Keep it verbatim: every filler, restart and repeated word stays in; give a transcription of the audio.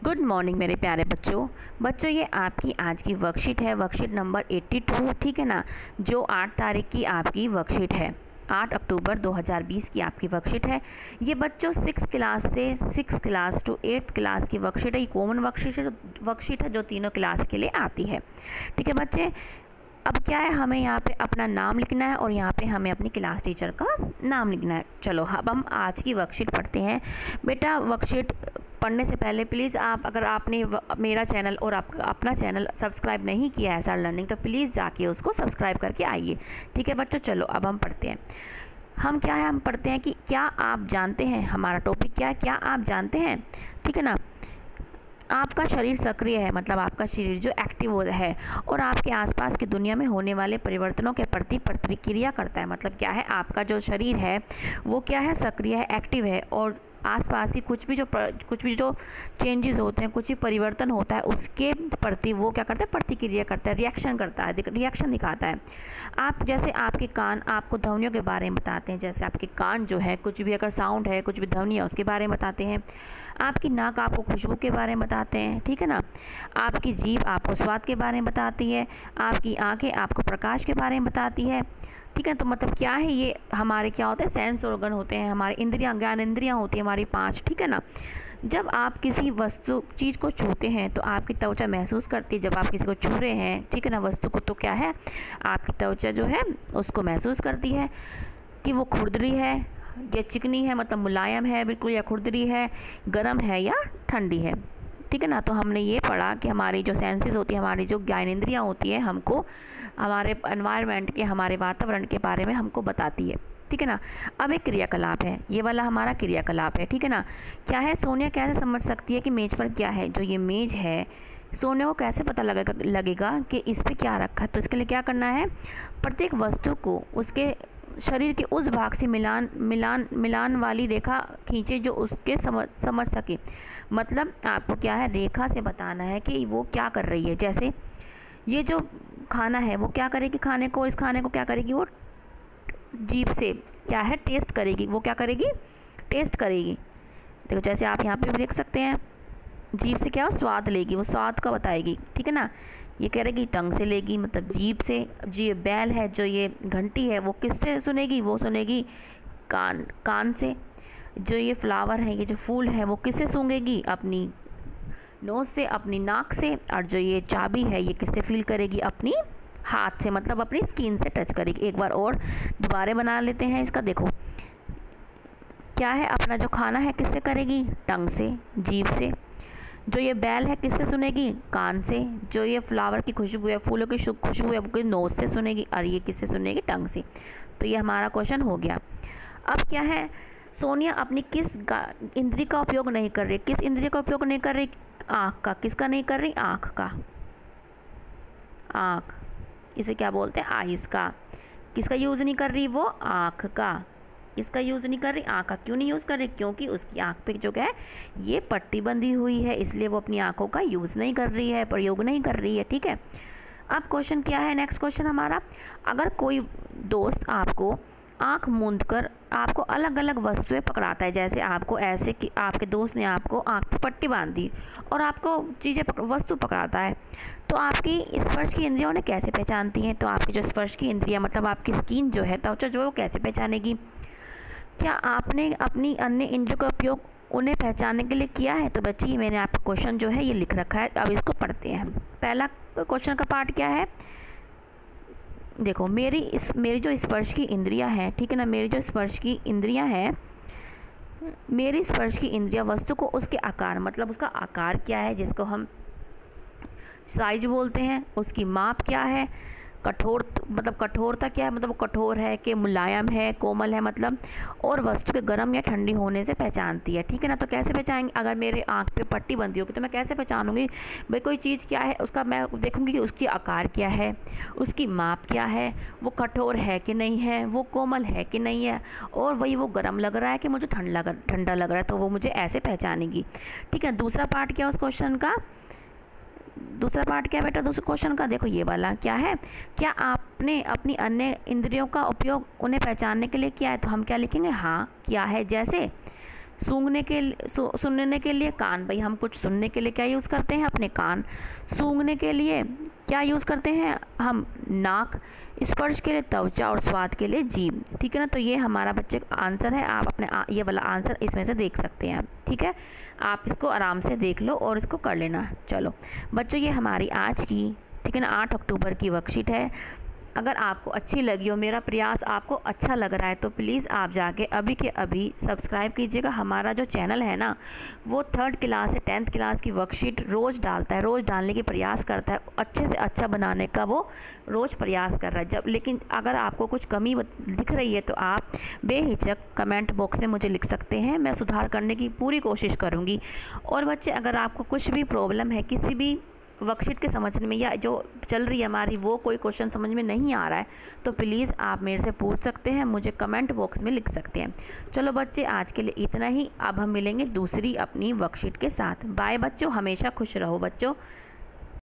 Good morning मेरे प्यारे बच्चों बच्चों ये आपकी आज की वर्कशीट है, वर्कशीट नंबर बयासी, ठीक है ना, जो आठ तारीख की आपकी वर्कशीट है। आठ अक्टूबर दो हज़ार बीस की आपकी वर्कशीट है। ये बच्चों सिक्स क्लास से six class to eighth class की वर्कशीट है। ये कॉमन वर्कशीट है वर्कशीट है जो तीनों क्लास के लिए आती है। ठीक है बच्चे, अब क्या है, हमें यहाँ पे अपना नाम लिखना है और यहाँ पे हमें अपनी क्लास टीचर का नाम लिखना है। चलो अब हम आज की वर्कशीट पढ़ते हैं। बेटा वर्कशीट पढ़ने से पहले प्लीज़ आप, अगर आपने मेरा चैनल और आप अपना चैनल सब्सक्राइब नहीं किया है एसआर लर्निंग, तो प्लीज़ जाके उसको सब्सक्राइब करके आइए। ठीक है बच्चों, चलो अब हम पढ़ते हैं। हम क्या है हम पढ़ते हैं कि क्या आप जानते हैं, हमारा टॉपिक क्या है, क्या आप जानते हैं। ठीक है ना, आपका शरीर सक्रिय है, मतलब आपका शरीर जो एक्टिव है और आपके आसपास की दुनिया में होने वाले परिवर्तनों के प्रति प्रतिक्रिया करता है। मतलब क्या है, आपका जो शरीर है वो क्या है, सक्रिय है, एक्टिव है और आसपास की कुछ भी जो कुछ भी जो चेंजेस होते हैं, कुछ भी परिवर्तन होता है उसके प्रति वो क्या करता है, प्रतिक्रिया करता है, रिएक्शन करता है, रिएक्शन दिखाता है। आप जैसे आपके कान आपको ध्वनियों के बारे में बताते हैं, जैसे आपके कान जो है कुछ भी अगर साउंड है, कुछ भी ध्वनि है उसके बारे में बताते हैं। आपकी नाक आपको खुशबू के बारे में बताते हैं। ठीक है ना, आपकी जीभ आपको स्वाद के बारे में बताती है, आपकी आँखें आपको प्रकाश के बारे में बताती है। ठीक है, तो मतलब क्या है, ये हमारे क्या होते हैं, सेंस ऑर्गन होते हैं, हमारी इंद्रियां, ज्ञान इंद्रियां होती हैं हमारी पांच। ठीक है ना, जब आप किसी वस्तु चीज़ को छूते हैं तो आपकी त्वचा महसूस करती है। जब आप किसी को छू रहे हैं, ठीक है ना, वस्तु को, तो क्या है, आपकी त्वचा जो है उसको महसूस करती है कि वो खुरदरी है या चिकनी है, मतलब मुलायम है बिल्कुल, या खुरदरी है, गर्म है या ठंडी है। ठीक है ना, तो हमने ये पढ़ा कि हमारी जो सेंसेस होती है, हमारी जो ज्ञानेंद्रियाँ होती हैं, हमको हमारे एनवायरनमेंट के, हमारे वातावरण के बारे में हमको बताती है। ठीक है ना, अब एक क्रियाकलाप है, ये वाला हमारा क्रियाकलाप है। ठीक है ना, क्या है, सोनिया कैसे समझ सकती है कि मेज पर क्या है। जो ये मेज है, सोनिया को कैसे पता लगेगा लगेगा कि इस पर क्या रखा है। तो इसके लिए क्या करना है, प्रत्येक वस्तु को उसके शरीर के उस भाग से मिलान मिलान मिलान वाली रेखा खींचे जो उसके समझ समझ सके। मतलब आपको क्या है, रेखा से बताना है कि वो क्या कर रही है। जैसे ये जो खाना है वो क्या करेगी, खाने को, इस खाने को क्या करेगी, वो जीभ से क्या है, टेस्ट करेगी। वो क्या करेगी, टेस्ट करेगी। देखो जैसे आप यहाँ पे भी देख सकते हैं, जीभ से क्या हो, स्वाद लेगी, वो स्वाद का बताएगी। ठीक है ना, ये कह रहेगी टंग से लेगी, मतलब जीभ से। जो ये बैल है, जो ये घंटी है, वो किससे सुनेगी, वो सुनेगी कान कान से। जो ये फ्लावर है, ये जो फूल है, वो किससे सूंघेगी, अपनी नोज़ से, अपनी नाक से। और जो ये चाबी है, ये किससे फील करेगी, अपनी हाथ से, मतलब अपनी स्किन से टच करेगी। एक बार और दोबारा बना लेते हैं इसका। देखो क्या है, अपना जो खाना है किससे करेगी, टंग से, जीभ से। जो ये बैल है किससे सुनेगी, कान से। जो ये फ्लावर की खुशबू है, फूलों की खुशबू है, वो नोज़ से सुनेगी। और ये किससे सुनेगी, टंग से। तो ये हमारा क्वेश्चन हो गया। अब क्या है, सोनिया अपनी किस इंद्री का उपयोग नहीं कर रही, किस इंद्री का उपयोग नहीं कर रही, आँख का। किसका नहीं कर रही, आँख का, आँख, इसे क्या बोलते हैं, आइज़ का। किसका यूज़ नहीं कर रही, वो आँख का। इसका यूज़ नहीं कर रही, आँख का क्यों नहीं यूज़ कर रही, क्योंकि उसकी आँख पे जो है ये पट्टी बंधी हुई है, इसलिए वो अपनी आँखों का यूज़ नहीं कर रही है, प्रयोग नहीं कर रही है। ठीक है, अब क्वेश्चन क्या है, नेक्स्ट क्वेश्चन हमारा, अगर कोई दोस्त आपको आँख मूंद कर आपको अलग अलग वस्तुएं पकड़ाता है, जैसे आपको ऐसे कि आपके दोस्त ने आपको आँख पे पट्टी बांध दी और आपको चीज़ें पक, वस्तु पकड़ाता है, तो आपकी स्पर्श की इंद्रियां उन्हें कैसे पहचानती हैं। तो आपकी जो स्पर्श की इंद्रियां, मतलब आपकी स्किन जो है, त्वचा जो है, वो कैसे पहचानेगी। क्या आपने अपनी अन्य इंद्रियों का उपयोग उन्हें पहचानने के लिए किया है। तो बच्चे ये मैंने आपका क्वेश्चन जो है ये लिख रखा है, अब इसको पढ़ते हैं। पहला क्वेश्चन का पार्ट क्या है, देखो मेरी इस मेरी जो स्पर्श की इंद्रियां हैं, ठीक है ना, मेरी जो स्पर्श की इंद्रियां हैं, मेरी स्पर्श की इंद्रियां वस्तु को उसके आकार, मतलब उसका आकार क्या है, जिसको हम साइज बोलते हैं, उसकी माप क्या है, कठोर, मतलब कठोरता क्या है, मतलब वो कठोर है कि मुलायम है, कोमल है, मतलब, और वस्तु के गर्म या ठंडी होने से पहचानती है। ठीक है ना, तो कैसे पहचानेंगे, अगर मेरे आँख पे पट्टी बंधी होगी तो मैं कैसे पहचानूंगी, भाई कोई चीज़ क्या है, उसका मैं देखूंगी कि उसकी आकार क्या है, उसकी माप क्या है, वो कठोर है कि नहीं है, वो कोमल है कि नहीं है, और वही वो गर्म लग रहा है कि मुझे ठंड लग ठंडा लग रहा है, तो वो मुझे ऐसे पहचानेगी। ठीक है, दूसरा पार्ट क्या उस क्वेश्चन का, दूसरा पार्ट क्या बेटा, दूसरे क्वेश्चन का, देखो ये वाला क्या है, क्या आपने अपनी अन्य इंद्रियों का उपयोग उन्हें पहचानने के लिए किया है। तो हम क्या लिखेंगे, हाँ किया है। जैसे सूंघने के सु, सुनने के लिए कान, भाई हम कुछ सुनने के लिए क्या यूज़ करते हैं, अपने कान। सूंघने के लिए क्या यूज़ करते हैं हम, नाक। स्पर्श के लिए त्वचा और स्वाद के लिए जीभ। ठीक है ना, तो ये हमारा बच्चे का आंसर है। आप अपने आ, ये वाला आंसर इसमें से देख सकते हैं। ठीक है, आप इसको आराम से देख लो और इसको कर लेना। चलो बच्चों, ये हमारी आज की, ठीक है ना, आठ अक्टूबर की वर्कशीट है। अगर आपको अच्छी लगी हो, मेरा प्रयास आपको अच्छा लग रहा है, तो प्लीज़ आप जाके अभी के अभी सब्सक्राइब कीजिएगा। हमारा जो चैनल है ना, वो थर्ड क्लास से टेंथ क्लास की वर्कशीट रोज़ डालता है, रोज़ डालने की प्रयास करता है, अच्छे से अच्छा बनाने का वो रोज़ प्रयास कर रहा है। जब लेकिन अगर आपको कुछ कमी दिख रही है तो आप बेहिचक कमेंट बॉक्स में मुझे लिख सकते हैं, मैं सुधार करने की पूरी कोशिश करूँगी। और बच्चे, अगर आपको कुछ भी प्रॉब्लम है किसी भी वर्कशीट के समझने में, या जो चल रही है हमारी वो कोई क्वेश्चन समझ में नहीं आ रहा है, तो प्लीज़ आप मेरे से पूछ सकते हैं, मुझे कमेंट बॉक्स में लिख सकते हैं। चलो बच्चे, आज के लिए इतना ही। अब हम मिलेंगे दूसरी अपनी वर्कशीट के साथ। बाय बच्चों, हमेशा खुश रहो बच्चों।